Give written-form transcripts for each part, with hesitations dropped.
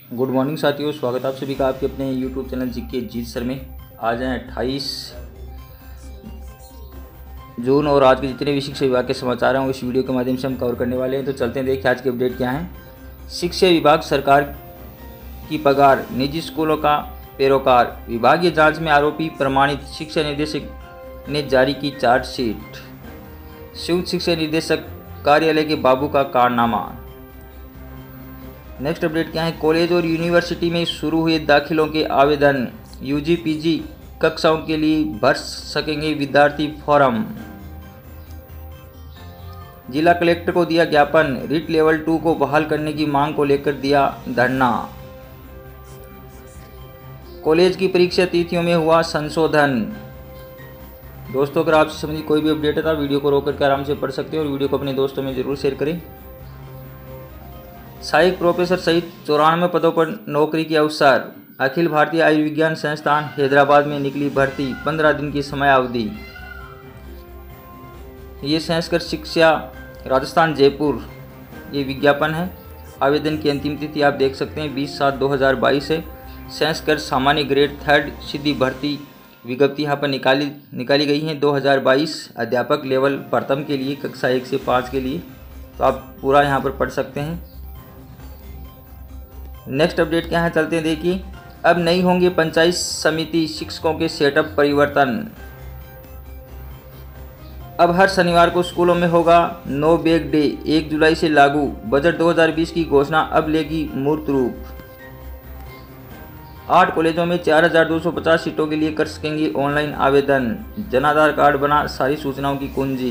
Good morning साथियों, स्वागत है आप सभी का आपके अपने YouTube channel GK Jeet sir में। आज हैं 28 जून और आज के जितने भी शिक्षा विभाग के समाचार हैं वो इस वीडियो के माध्यम से हम कवर करने वाले हैं। तो चलते हैं, देखिए आज के अपडेट क्या हैं। शिक्षा विभाग सरकार की पगार, निजी स्कूलों का पैरोकार। विभागीय जांच में आरोपी प्रमाणित शिक्षा निदेशक ने जारी की चार्जशीट। संयुक्त शिक्षा निदेशक कार्यालय के बाबू का कारनामा। नेक्स्ट अपडेट क्या है। कॉलेज और यूनिवर्सिटी में शुरू हुए दाखिलों के आवेदन, यूजी पीजी कक्षाओं के लिए भर सकेंगे विद्यार्थी फॉर्म। जिला कलेक्टर को दिया ज्ञापन, रिट लेवल 2 को बहाल करने की मांग को लेकर दिया धरना। कॉलेज की परीक्षा तिथियों में हुआ संशोधन। दोस्तों, अगर आपसे संबंधित कोई भी अपडेट है तो वीडियो को रोक करके आराम से पढ़ सकते हैं और वीडियो को अपने दोस्तों में जरूर शेयर करें। सहायक प्रोफेसर सहित 94 पदों पर नौकरी के अवसर। अखिल भारतीय आयुर्विज्ञान संस्थान हैदराबाद में निकली भर्ती, 15 दिन की समयावधि। ये संस्कृत शिक्षा राजस्थान जयपुर ये विज्ञापन है। आवेदन की अंतिम तिथि आप देख सकते हैं 20/7/2022 है। संस्कृत सामान्य ग्रेड 3 सीधी भर्ती विज्ञप्ति यहाँ पर निकाली गई है 2022। अध्यापक लेवल प्रथम के लिए, कक्षा 1 से 5 के लिए। तो आप पूरा यहाँ पर पढ़ सकते हैं। नेक्स्ट अपडेट क्या है, चलते हैं, देखिए। अब नहीं होंगे पंचायत समिति शिक्षकों के सेटअप परिवर्तन। अब हर शनिवार को स्कूलों में होगा नो बैग डे, 1 जुलाई से लागू। बजट 2020 की घोषणा अब लेगी मूर्त रूप। 8 कॉलेजों में 4250 सीटों के लिए कर सकेंगे ऑनलाइन आवेदन। जनाधार कार्ड बना सारी सूचनाओं की कुंजी।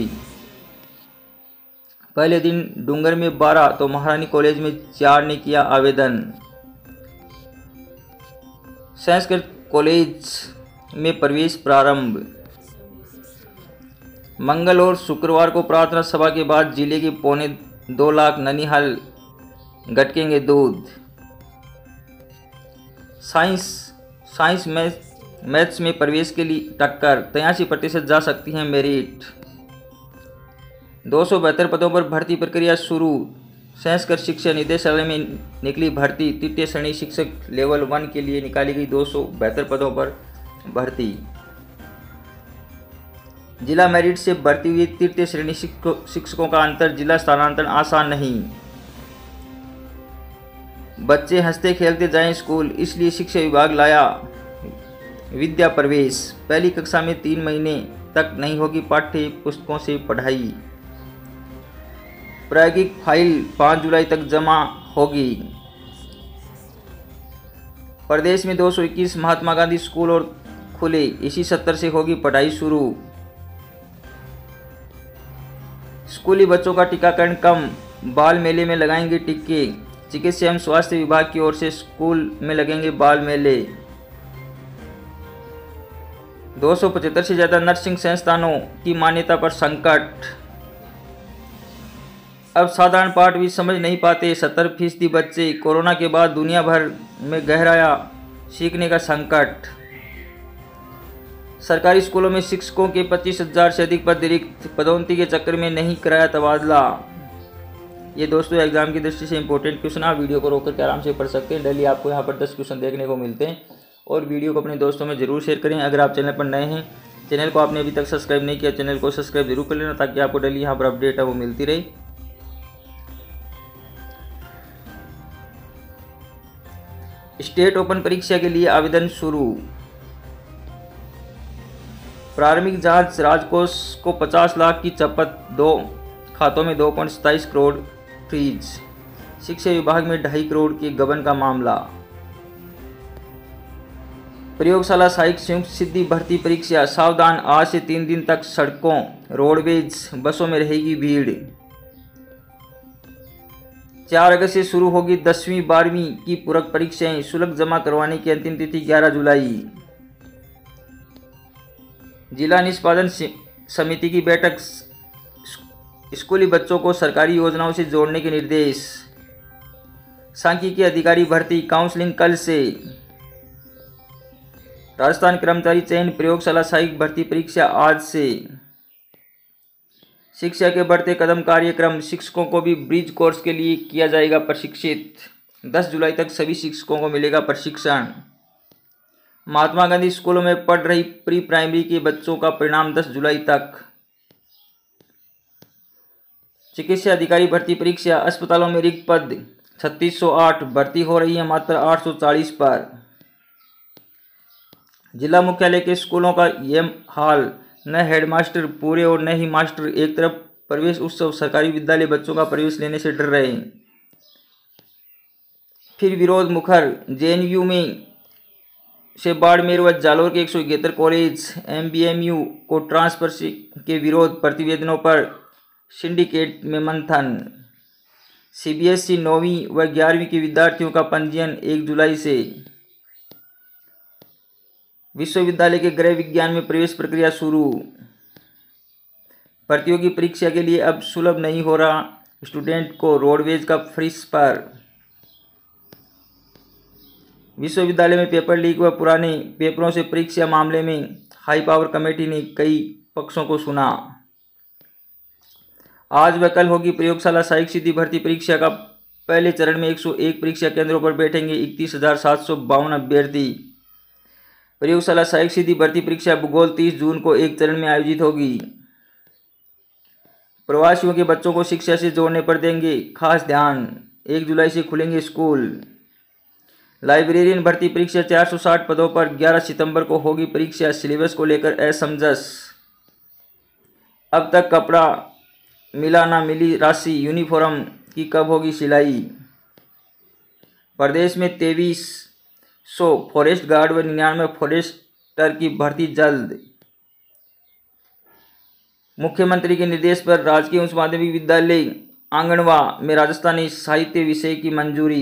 पहले दिन डूंगर में 12 तो महारानी कॉलेज में 4 ने किया आवेदन। संस्कृत कॉलेज में प्रवेश प्रारंभ। मंगल और शुक्रवार को प्रार्थना सभा के बाद जिले के 2.25 लाख ननिहाल गटकेंगे दूध। साइंस मैथ्स में प्रवेश के लिए टक्कर, 83% जा सकती हैं मेरिट। 272 पदों पर भर्ती प्रक्रिया शुरू। संस्कृत शिक्षा निदेशालय में निकली भर्ती। तृतीय श्रेणी शिक्षक लेवल 1 के लिए निकाली गई 272 पदों पर भर्ती। जिला मेरिट से भर्ती हुई तृतीय श्रेणी शिक्षकों का अंतर जिला स्थानांतरण आसान नहीं। बच्चे हंसते खेलते जाएं स्कूल, इसलिए शिक्षा विभाग लाया विद्या प्रवेश। पहली कक्षा में 3 महीने तक नहीं होगी पाठ्य पुस्तकों से पढ़ाई। प्रायोगिक फाइल 5 जुलाई तक जमा होगी। प्रदेश में 221 महात्मा गांधी स्कूल और खुले, इसी सत्र से होगी पढ़ाई शुरू। स्कूली बच्चों का टीकाकरण कम, बाल मेले में लगाएंगे टीके। चिकित्सा एवं स्वास्थ्य विभाग की ओर से स्कूल में लगेंगे बाल मेले। 275 से ज़्यादा नर्सिंग संस्थानों की मान्यता पर संकट। अब साधारण पाठ भी समझ नहीं पाते 70% बच्चे। कोरोना के बाद दुनिया भर में गहराया सीखने का संकट। सरकारी स्कूलों में शिक्षकों के 25,000 से अधिक पद रिक्त, पदोन्नति के चक्कर में नहीं कराया तबादला। ये दोस्तों एग्जाम की दृष्टि से इंपॉर्टेंट क्वेश्चन आप वीडियो को रोक करके आराम से पढ़ सकते हैं। डेली आपको यहाँ पर 10 क्वेश्चन देखने को मिलते हैं और वीडियो को अपने दोस्तों में जरूर शेयर करें। अगर आप चैनल पर नए हैं, चैनल को आपने अभी तक सब्सक्राइब नहीं किया, चैनल को सब्सक्राइब जरूर कर लेना ताकि आपको डेली यहाँ पर अपडेट है वो मिलती रहे। स्टेट ओपन परीक्षा के लिए आवेदन शुरू। प्रारंभिक जांच, राजकोष को 50 लाख की चपत, 2 खातों में 2.27 करोड़ फ्रीज। शिक्षा विभाग में 2.5 करोड़ के गबन का मामला। प्रयोगशाला सहायक संयुक्त सिद्धि भर्ती परीक्षा सावधान, आज से 3 दिन तक सड़कों, रोडवेज, बसों में रहेगी भीड़। 4 अगस्त से शुरू होगी 10वीं 12वीं की पूरक परीक्षाएं। शुल्क जमा करवाने की अंतिम तिथि 11 जुलाई। जिला निष्पादन समिति की बैठक, स्कूली बच्चों को सरकारी योजनाओं से जोड़ने के निर्देश। सांख्यिकी अधिकारी भर्ती, काउंसलिंग कल से। राजस्थान कर्मचारी चयन प्रयोगशाला सहायक भर्ती परीक्षा आज से। शिक्षा के बढ़ते कदम कार्यक्रम, शिक्षकों को भी ब्रिज कोर्स के लिए किया जाएगा प्रशिक्षित। 10 जुलाई तक सभी शिक्षकों को मिलेगा प्रशिक्षण। महात्मा गांधी स्कूलों में पढ़ रही प्री प्राइमरी के बच्चों का परिणाम 10 जुलाई तक। चिकित्सा अधिकारी भर्ती परीक्षा, अस्पतालों में रिक्त पद 3608, भर्ती हो रही है मात्र 840 पर। जिला मुख्यालय के स्कूलों का यह हाल, न हेडमास्टर पूरे और न ही मास्टर। एक तरफ प्रवेश उत्सव, सरकारी विद्यालय बच्चों का प्रवेश लेने से डर रहे। फिर विरोध मुखर, जेएनयू में से बाड़मेर व जालोर के 171 कॉलेज एमबीएमयू को ट्रांसफर के विरोध प्रतिवेदनों पर सिंडिकेट में मंथन। सीबीएसई 9वीं व 11वीं के विद्यार्थियों का पंजीयन 1 जुलाई से। विश्वविद्यालय के गृह विज्ञान में प्रवेश प्रक्रिया शुरू। प्रतियोगी परीक्षा के लिए अब सुलभ नहीं हो रहा स्टूडेंट को रोडवेज का फीस पर। विश्वविद्यालय में पेपर लीक व पुराने पेपरों से परीक्षा मामले में हाई पावर कमेटी ने कई पक्षों को सुना। आज व कल होगी प्रयोगशाला सहायक सिद्धि भर्ती परीक्षा का पहले चरण में 101 परीक्षा केंद्रों पर बैठेंगे 31,752 अभ्यर्थी। प्रयोगशाला सहायक सिद्धि भर्ती परीक्षा भूगोल 30 जून को एक चरण में आयोजित होगी। प्रवासियों के बच्चों को शिक्षा से जोड़ने पर देंगे खास ध्यान। 1 जुलाई से खुलेंगे स्कूल। लाइब्रेरियन भर्ती परीक्षा 460 पदों पर 11 सितंबर को होगी परीक्षा। सिलेबस को लेकर असमंजस। अब तक कपड़ा मिला ना मिली राशि, यूनिफॉर्म की कब होगी सिलाई। प्रदेश में 2300 फॉरेस्ट गार्ड व 99 फॉरेस्टर की भर्ती जल्द। मुख्यमंत्री के निर्देश पर राजकीय उच्च माध्यमिक विद्यालय आंगनवा में राजस्थानी साहित्य विषय की मंजूरी।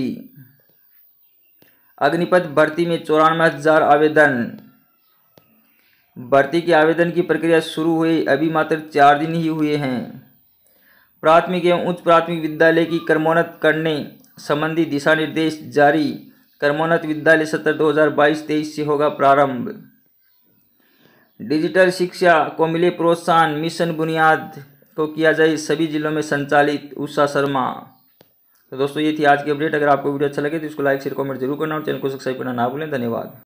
अग्निपथ भर्ती में 94,000 आवेदन। भर्ती के आवेदन की प्रक्रिया शुरू हुए अभी मात्र 4 दिन ही हुए हैं। प्राथमिक एवं उच्च प्राथमिक विद्यालय की क्रमोन्नत करने संबंधी दिशा निर्देश जारी। क्रमोन्नत विद्यालय सत्र 2022-23 से होगा प्रारंभ। डिजिटल शिक्षा को मिले प्रोत्साहन, मिशन बुनियाद को किया जाए सभी जिलों में संचालित। उषा शर्मा। तो दोस्तों ये थी आज की अपडेट। अगर आपको वीडियो अच्छा लगे तो इसको लाइक शेयर कमेंट जरूर करना और चैनल को सब्सक्राइब करना ना भूलें। धन्यवाद।